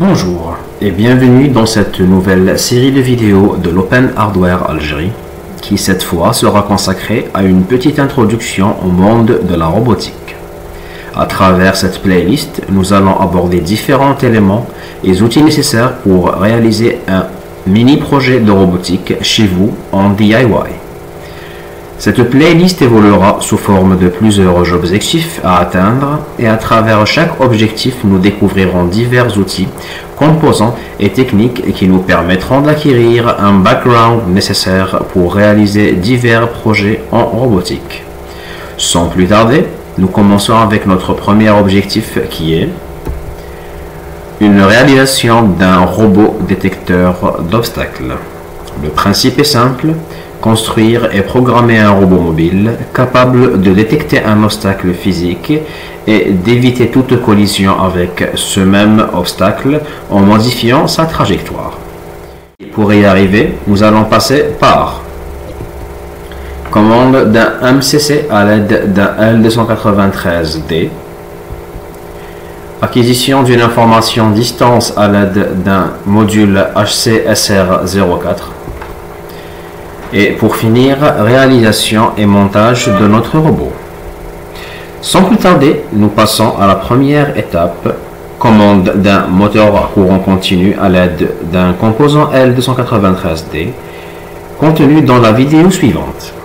Bonjour et bienvenue dans cette nouvelle série de vidéos de l'Open Hardware Algérie qui cette fois sera consacrée à une petite introduction au monde de la robotique. À travers cette playlist, nous allons aborder différents éléments et outils nécessaires pour réaliser un mini projet de robotique chez vous en DIY. Cette playlist évoluera sous forme de plusieurs objectifs à atteindre et à travers chaque objectif nous découvrirons divers outils, composants et techniques qui nous permettront d'acquérir un background nécessaire pour réaliser divers projets en robotique. Sans plus tarder, nous commençons avec notre premier objectif qui est une réalisation d'un robot détecteur d'obstacles. Le principe est simple. Construire et programmer un robot mobile capable de détecter un obstacle physique et d'éviter toute collision avec ce même obstacle en modifiant sa trajectoire. Pour y arriver, nous allons passer par commande d'un MCC à l'aide d'un L293D, acquisition d'une information distance à l'aide d'un module HCSR04, et pour finir, réalisation et montage de notre robot. Sans plus tarder, nous passons à la première étape, commande d'un moteur à courant continu à l'aide d'un composant L293D, contenu dans la vidéo suivante.